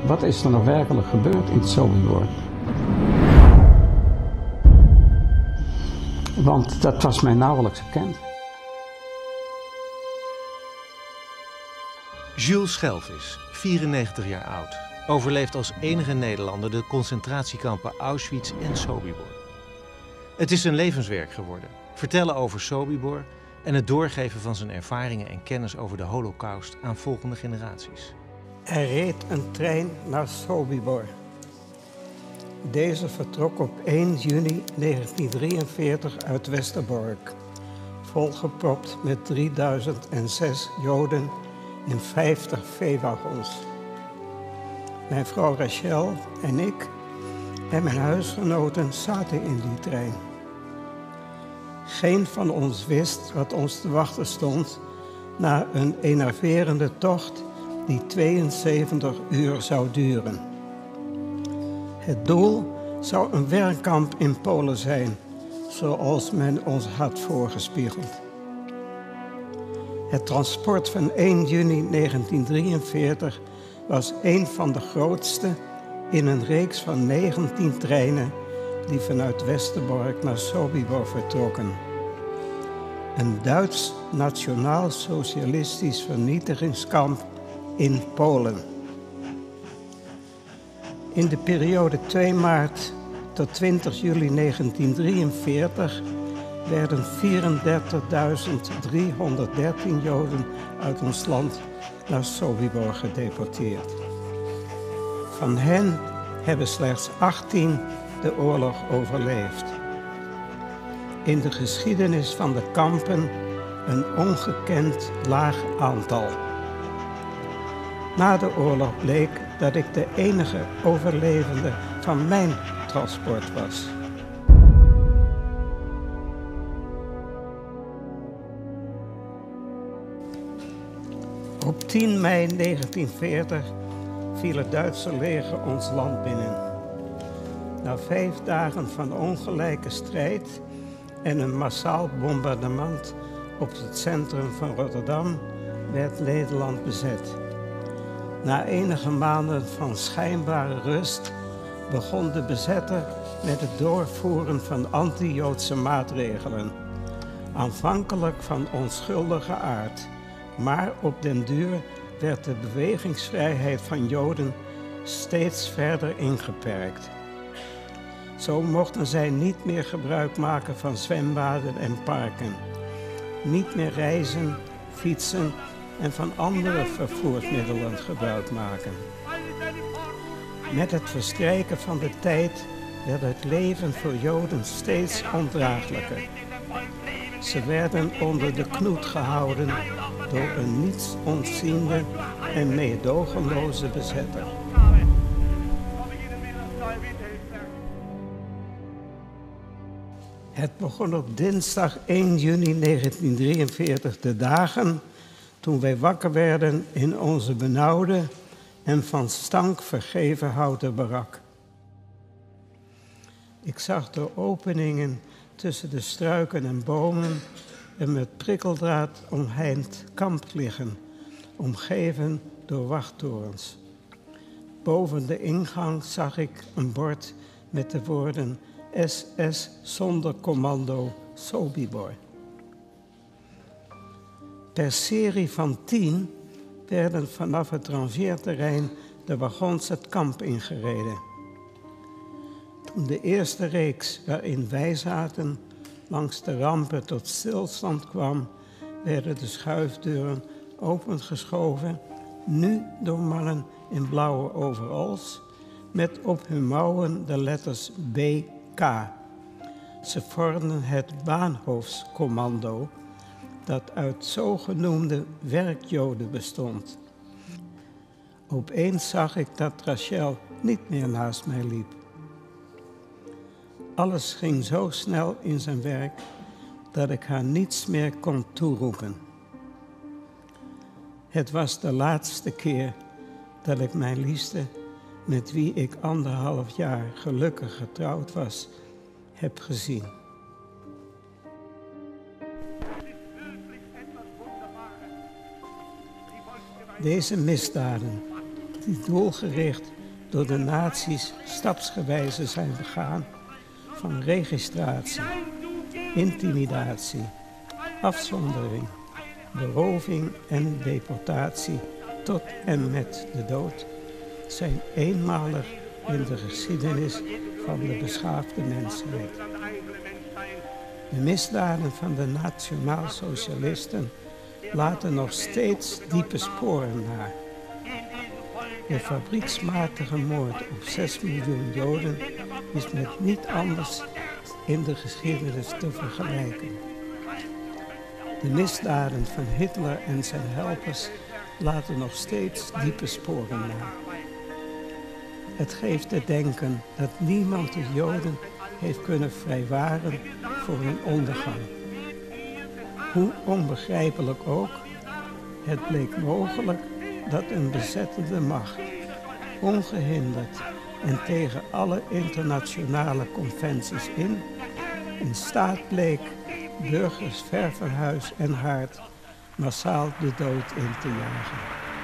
wat is er nou werkelijk gebeurd in Sobibor? Want dat was mij nauwelijks bekend. Jules Schelvis, 94 jaar oud, overleeft als enige Nederlander de concentratiekampen Auschwitz en Sobibor. Het is zijn levenswerk geworden, vertellen over Sobibor en het doorgeven van zijn ervaringen en kennis over de Holocaust aan volgende generaties. Er reed een trein naar Sobibor. Deze vertrok op 1 juni 1943 uit Westerbork, volgepropt met 3006 Joden in 50 veewagons. Mijn vrouw Rachel en ik en mijn huisgenoten zaten in die trein. Geen van ons wist wat ons te wachten stond na een enerverende tocht die 72 uur zou duren. Het doel zou een werkkamp in Polen zijn, zoals men ons had voorgespiegeld. Het transport van 1 juni 1943 was een van de grootste in een reeks van 19 treinen die vanuit Westerbork naar Sobibor vertrokken. Een Duits nationaal-socialistisch vernietigingskamp in Polen. In de periode 2 maart tot 20 juli 1943 werden 34.313 Joden uit ons land naar Sobibor gedeporteerd. Van hen hebben slechts 18 de oorlog overleefd. In de geschiedenis van de kampen een ongekend laag aantal. Na de oorlog bleek dat ik de enige overlevende van mijn transport was. Op 10 mei 1940 viel het Duitse leger ons land binnen. Na 5 dagen van ongelijke strijd en een massaal bombardement op het centrum van Rotterdam werd Nederland bezet. Na enige maanden van schijnbare rust begon de bezetter met het doorvoeren van anti-Joodse maatregelen. Aanvankelijk van onschuldige aard, maar op den duur werd de bewegingsvrijheid van Joden steeds verder ingeperkt. Zo mochten zij niet meer gebruik maken van zwembaden en parken, niet meer reizen, fietsen en van andere vervoersmiddelen gebruik maken. Met het verstrijken van de tijd werd het leven voor Joden steeds ondraaglijker. Ze werden onder de knoet gehouden door een niets ontziende en meedogenloze bezetter. Het begon op dinsdag 1 juni 1943 de dagen toen wij wakker werden in onze benauwde en van stank vergeven houten barak. Ik zag door openingen tussen de struiken en bomen een met prikkeldraad omheind kamp liggen, omgeven door wachttorens. Boven de ingang zag ik een bord met de woorden SS Sonderkommando Sobibor. Per serie van 10 werden vanaf het rangeerterrein de wagons het kamp ingereden. Toen de eerste reeks waarin wij zaten langs de rampen tot stilstand kwam, werden de schuifdeuren opengeschoven, nu door mannen in blauwe overalls, met op hun mouwen de letters BK. Ze vormden het Bahnhofskommando, dat uit zogenoemde werkjoden bestond. Opeens zag ik dat Rachel niet meer naast mij liep. Alles ging zo snel in zijn werk dat ik haar niets meer kon toeroepen. Het was de laatste keer dat ik mijn liefste, met wie ik 1,5 jaar gelukkig getrouwd was, heb gezien. Deze misdaden, die doelgericht door de nazi's stapsgewijze zijn begaan, van registratie, intimidatie, afzondering, beroving en deportatie tot en met de dood, zijn eenmalig in de geschiedenis van de beschaafde mensheid. De misdaden van de nationaalsocialisten laten nog steeds diepe sporen na. De fabrieksmatige moord op 6 miljoen Joden is met niet anders in de geschiedenis te vergelijken. De misdaden van Hitler en zijn helpers laten nog steeds diepe sporen na. Het geeft te denken dat niemand de Joden heeft kunnen vrijwaren voor hun ondergang. Hoe onbegrijpelijk ook, het bleek mogelijk dat een bezettende macht, ongehinderd en tegen alle internationale conventies in staat bleek burgers ver van huis en haard massaal de dood in te jagen.